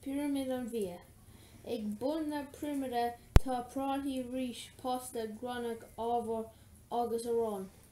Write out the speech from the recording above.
Phirimid an Bhia. Ag bun na primide tá prátaí ríis posta grannach ábhar agus arán.